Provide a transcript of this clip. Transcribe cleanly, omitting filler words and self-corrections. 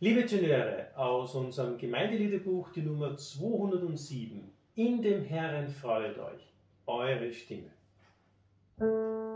Liebe Tenöre, aus unserem Gemeindeliederbuch die Nummer 207. In dem Herrn freut euch, eure Stimme.